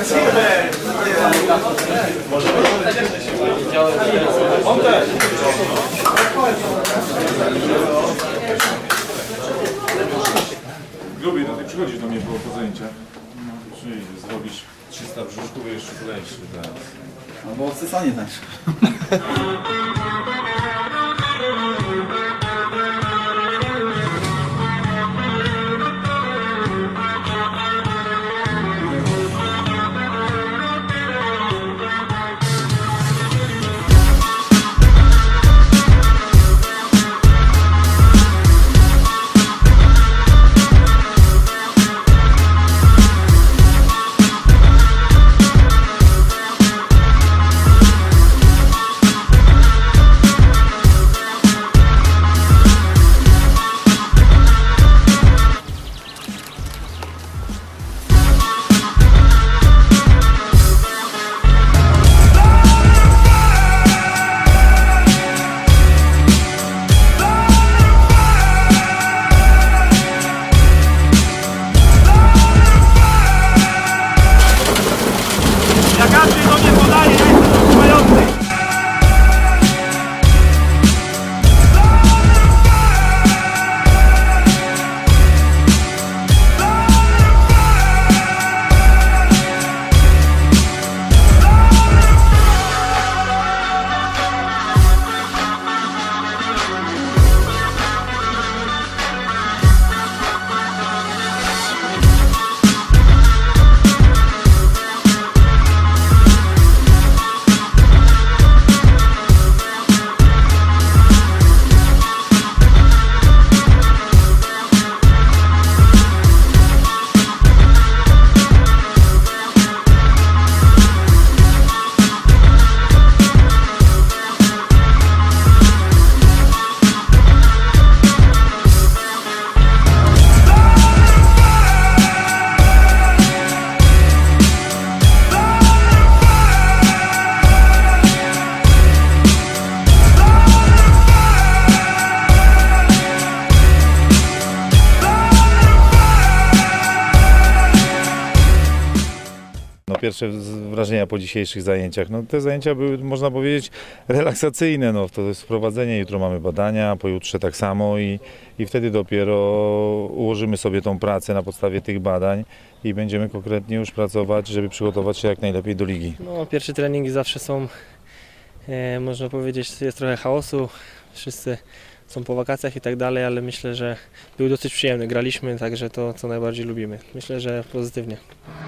On też. Gruby, no ty przychodzisz do mnie po zajęciach. Czyli zrobisz 300 brzuszków i jeszcze kolejszy teraz. Albo wsysanie tańsze. Pierwsze wrażenia po dzisiejszych zajęciach. No, te zajęcia były, można powiedzieć, relaksacyjne. No, to jest wprowadzenie, jutro mamy badania, pojutrze tak samo i wtedy dopiero ułożymy sobie tą pracę na podstawie tych badań i będziemy konkretnie już pracować, żeby przygotować się jak najlepiej do ligi. No, pierwsze treningi zawsze są, można powiedzieć, jest trochę chaosu, wszyscy są po wakacjach i tak dalej, ale myślę, że był dosyć przyjemny. Graliśmy, także to co najbardziej lubimy. Myślę, że pozytywnie.